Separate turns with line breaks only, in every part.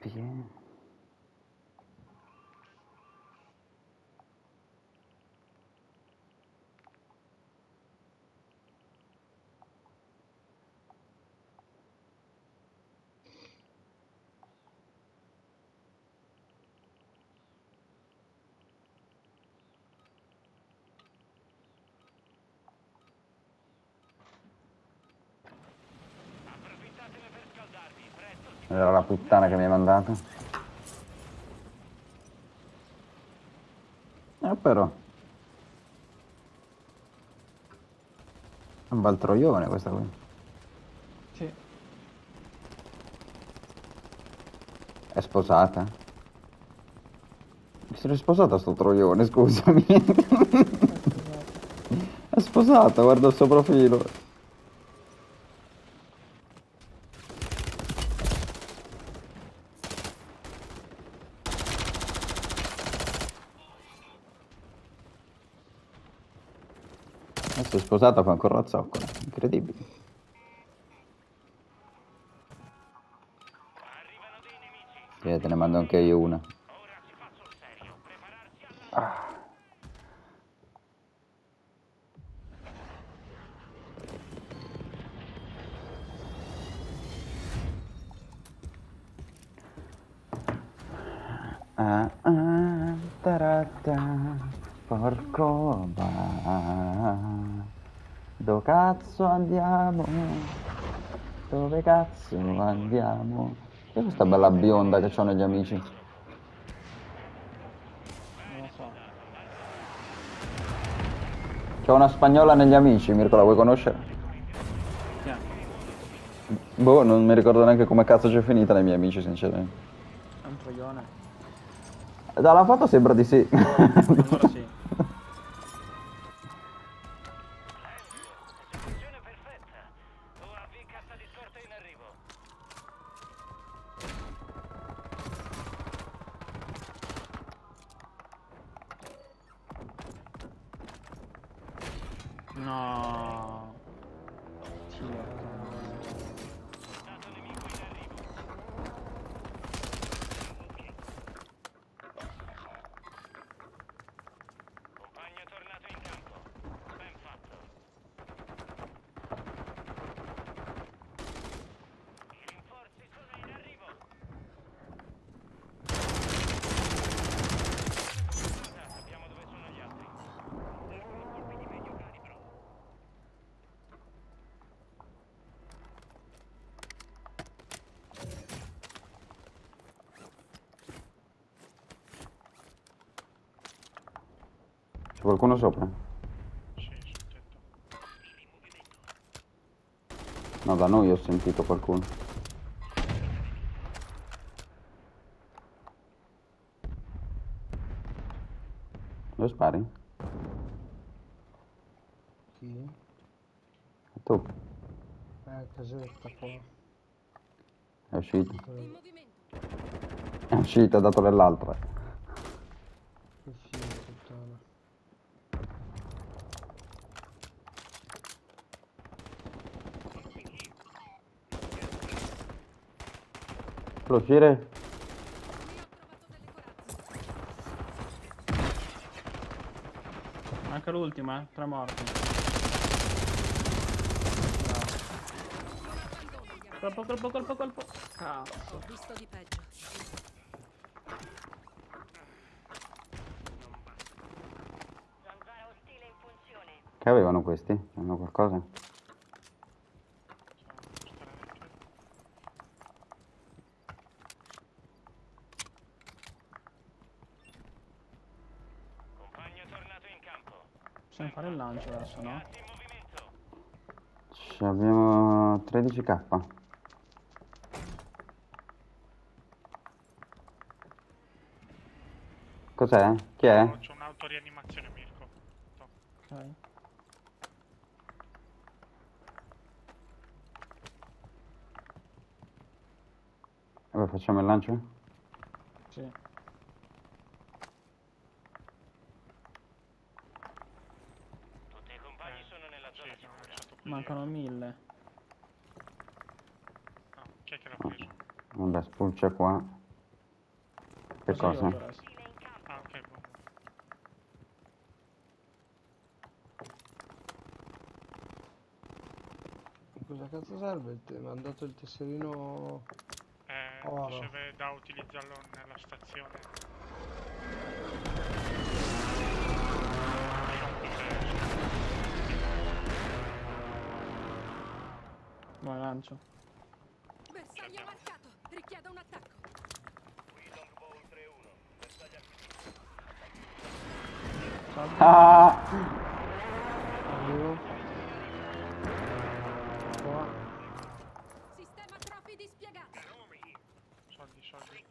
Sì. Era la puttana che mi hai mandato. Però. È un bel troione questa qui.
Sì.
È sposata? Essere sposata sto troione, scusami. È sposata, guarda il suo profilo. Adesso è sposata fa ancora la zoccola, incredibile. Te ne mando anche io una. Ah. Tarata, porco va. Dove cazzo andiamo? Dove cazzo andiamo? Che è questa bella bionda che ho negli amici?
Non lo so.
C'ho una spagnola negli amici, Mirko, la vuoi conoscere?
Chi è?
Boh, non mi ricordo neanche come cazzo c'è finita nei miei amici, sinceramente.
È un troione.
Dalla foto sembra di sì.
Allora sì.
Esecuzione perfetta. UAV cassa di scorta in arrivo.
No. Tiro.
Stato nemico in arrivo. Compagno tornato in campo. Ben fatto. I rinforzi sono in arrivo. Sappiamo dove sono gli altri. Servono colpi di medio calibro.
C'è qualcuno sopra?
Sì, sul tetto.
No, da noi ho sentito qualcuno. Dove spari?
Chi?
Tu?
Casetta qua.
È uscito.
In movimento.
È uscito, ha dato nell'altra.
Che figo, puttana.
Può uscire?
Qui ho trovato delle corazze.
Anche l'ultima, 3 morti. Bravo. Colpo. Cazzo.
Ho visto di peggio.
Zanzara ostile in funzione.
Che avevano questi? Hanno qualcosa?
Compagno tornato in campo.
Possiamo fare il lancio adesso, no?
Gas in movimento.
Abbiamo 13k. Cos'è? Chi è?
C'è un'autorianimazione, Mirko. No.
Ok.
Vabbè, facciamo il lancio?
Sì.
Tutti i compagni sono nella zona
Sì, abbiamo
sicura.
lanciato qui.
Mancano 1000.
Ah, chi è che l'ha preso?
Vabbè, spulcia qua. Che
Così
cosa?
io resto.
Ah, ok, buono.
Cosa cazzo serve il mi hanno dato il tesserino oro.
Diceva da utilizzarlo nella stazione.
Vai, lancio.
Bersaglio marcato. Richieda un attacco.
Ah!
Arrivo. Qua.
Sistema troppi dispiegato.
Soldi, soldi.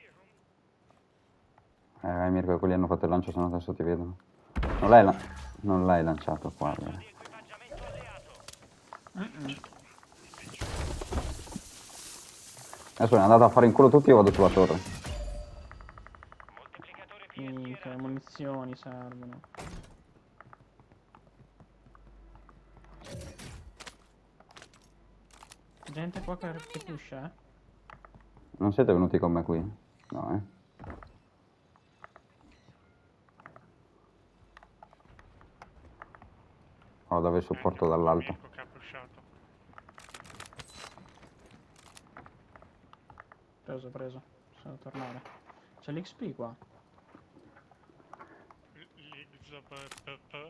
Vai Mirko, quelli hanno fatto il lancio, se no adesso ti vedono. Non l'hai lanciato qua, allora. Adesso è andato a fare in culo tutti e io vado sulla torre.
Minchia, le munizioni servono. Gente qua che pusha, eh?
Non siete venuti con me qui? No, Ho dove supporto dall'alto.
Mirko che ha pushato.
Preso. Sono tornare. C'è l'XP qua.
L'XPP.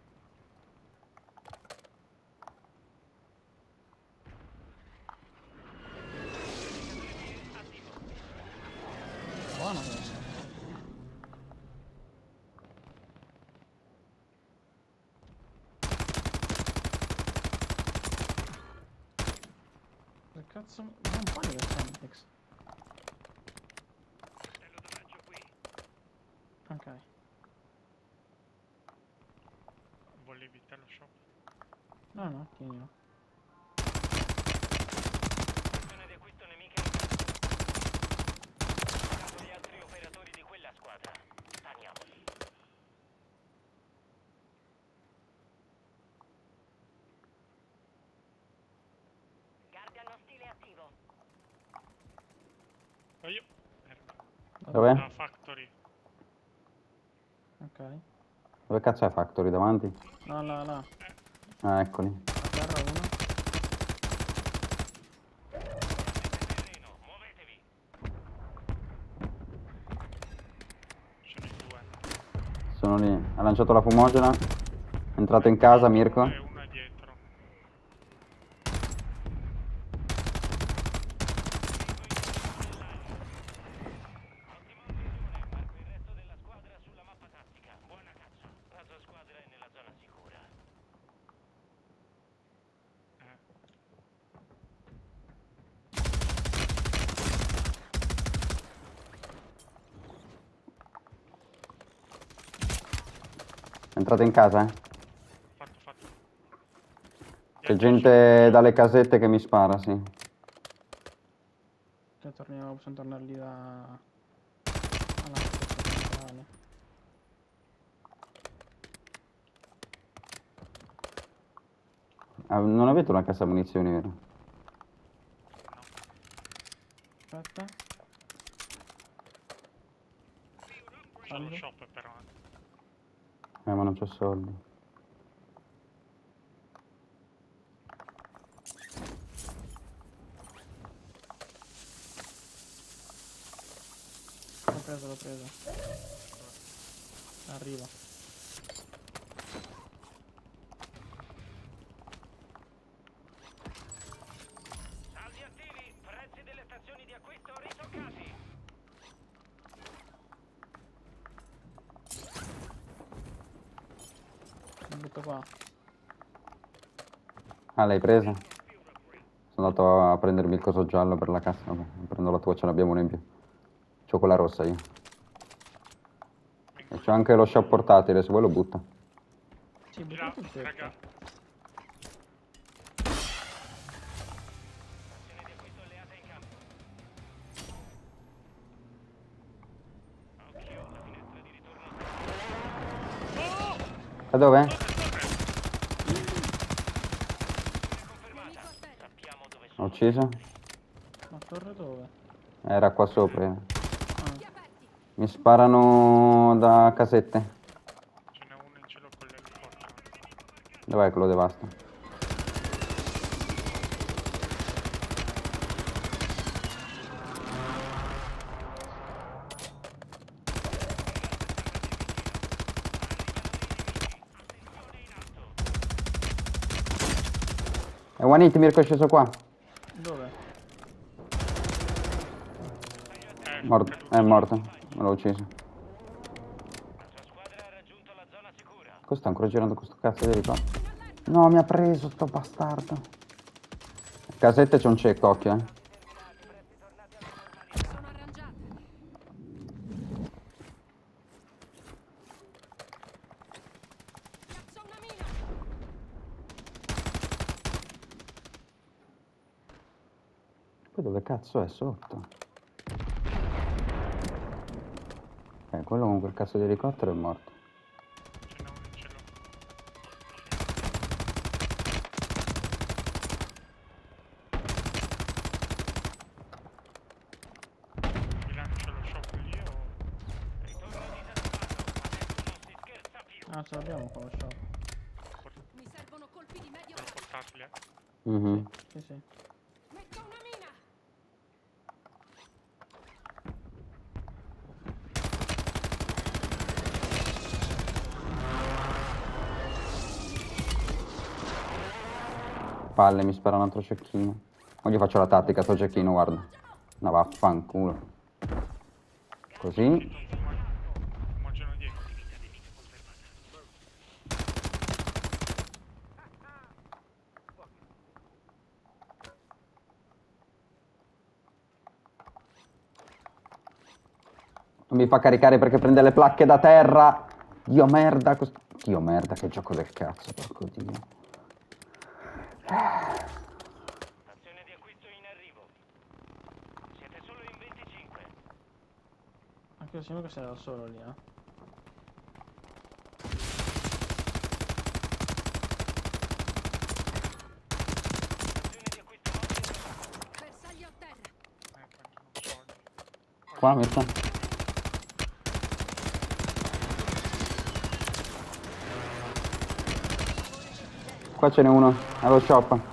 Buono questo. Che cazzo? Non paio del Semtex. Ok.
Volevi te lo shop?
No, tienilo.
Posizione di acquisto nemica in campo. Gli altri operatori di quella squadra. Andiamoli. Guardian ostile attivo.
Ma io. Merda.
Dov'è?
La factory.
Ok.
Dove cazzo è Factory? Davanti?
No, là.
Ah, eccoli.
A terra uno.
Terreno, muovetevi.
Ce n'è due.
Sono lì. Ha lanciato la fumogena. È entrato in casa, Mirko.
E una dietro.
Marco il resto della squadra sulla mappa tattica. Buona caccia. La tua squadra è nella zona sicura.
È entrato in casa, eh?
Fatto.
C'è gente dalle casette che mi spara, sì.
Possiamo tornare lì alla centrale.
Ah, non avete una cassa munizioni, vero?
Aspetta.
C'è lo
Salve.
shop però.
Ma non c'ho soldi.
L'ho preso. Arriva.
Saldi attivi. Prezzi delle stazioni di acquisto ritoccati.
Mi butto qua.
Ah, l'hai presa? Sono andato a prendermi il coso giallo per la cassa. Vabbè, prendo la tua, ce n'abbiamo una in più. C'ho quella rossa io. E c'ho anche lo shop portatile, se vuoi lo butto.
Sì,
Là,
buttate il tetto.
raga.
Stazione di acquisto alleata in campo. Occhio, la finestra di ritorno.
Da dove?
Nemico a terra.
Sappiamo dove
Ho
sono.
ucciso?
Ma torre dove?
Era qua sopra.
Occhi aperti.
Mi sparano da casette.
Ce n'è uno in cielo con l'elicottero.
Dov'è che lo devasta? È one hit, Mirko è sceso qua.
Dove?
Morto. È morto. Me l'ho ucciso.
La sua squadra ha raggiunto la zona sicura.
Cosa sta ancora girando questo cazzo di elicottero? No, mi ha preso sto bastardo. Casette c'è un cieco, occhio,
Sono arrangiate. Piazzo una mina.
Poi dove cazzo è sotto? Quello con quel cazzo di elicottero è morto.
Ce n'è uno in cielo. Mi lancio lo shock lì o...
Ritorno disattivato. Adesso non si scherza più.
Ah, ce l'abbiamo con lo shop.
Mi servono colpi di medio
Sono
calibro.
portatili,
Mhm.
Sì, sì.
Metto una mina.
Palle, mi spara un altro cecchino. O gli faccio la tattica a sto cecchino, guarda. No, vaffanculo. Così.
Fumogeno dietro.
Non mi fa caricare perché prende le placche da terra. Dio merda. Dio merda, che gioco del cazzo, porco Dio.
Azione di acquisto in arrivo. Siete solo in 25.
Anche se sembra che sei da solo lì, eh.
Azione di acquisto mobile.
Bersaglio a terra.
Quanti sono soldi.
Qua, Mirko. Qua ce n'è uno, allo shop.
Squadra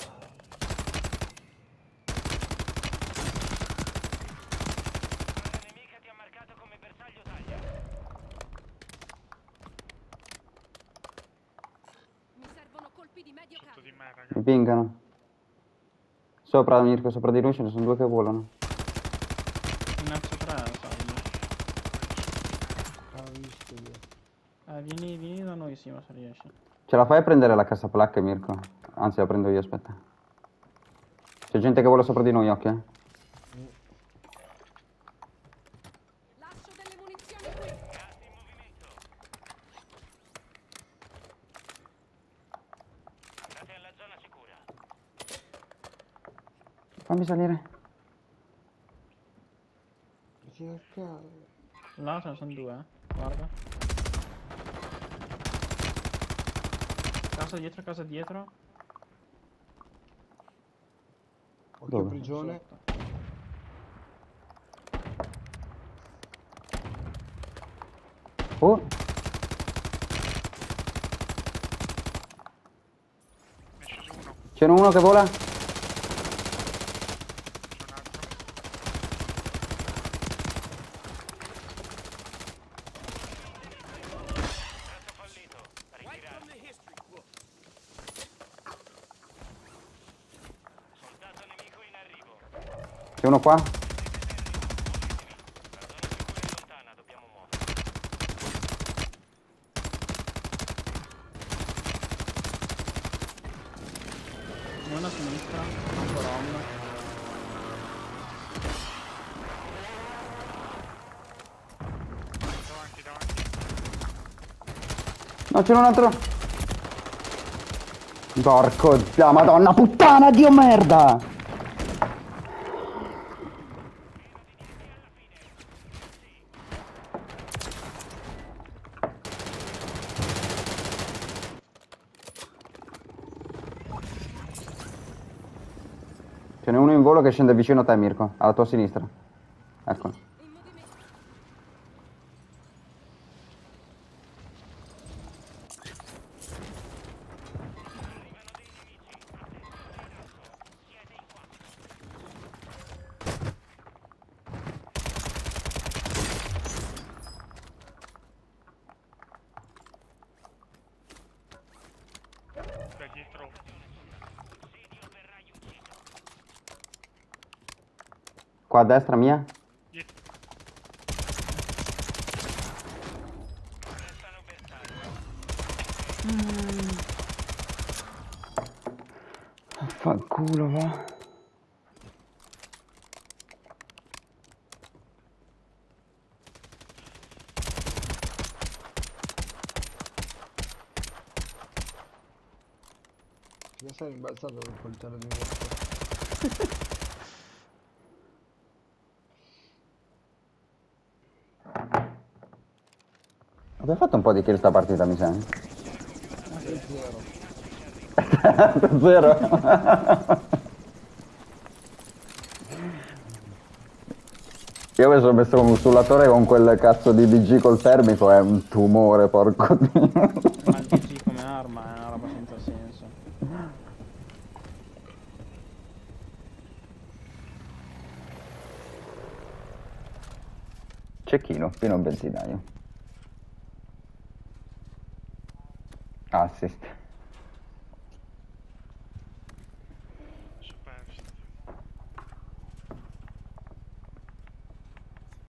nemica ti ha marcato come bersaglio taglia.
Mi servono colpi di medio
Sotto di
calibro.
me,
Mi
raga.
pingano. Sopra, Mirko, sopra di lui ce ne sono due che volano.
In alzo 3, salvo.
Ah, visto io.
Vieni da noi, Simo, se riesci.
Ce la fai a prendere la cassaplacche, Mirko? Anzi, la prendo io, aspetta. C'è gente che vola sopra di noi, occhio.
Lascio delle munizioni qui.
Gas in movimento. Andate alla zona sicura.
Fammi salire.
Che cazzo?
Là ce ne sono due, guarda. Casa dietro.
Occhio
Dove?
prigione.
Sotto.
Oh,
Ne è sceso uno.
c'è uno che vola.
C'è un altro.
Contratto fallito. Ritirarsi. Soldato nemico in arrivo.
C'è uno qua.
La zona sicura è lontana, dobbiamo muoverci.
Ne ho una a sinistra, un rom.
Davanti, davanti.
No, c'è un altro. Porco la madonna puttana, Dio merda. Ce n'è uno in volo che scende vicino a te, Mirko, alla tua sinistra. Ecco.
In movimento.
Qua a destra mia?
Dietro.
Restano bersaglio.
Fanculo, va.
Che sei rimbalzato col coltello di morto.
Abbiamo fatto un po' di kill sta partita, mi sa.
E zero.
Zero. Io mi sono messo come un sullatore con quel cazzo di BG col termico, è un tumore, porco dio.
Ma il PG come arma è una roba senza senso.
Cecchino, fino a un benzinaio. Assist.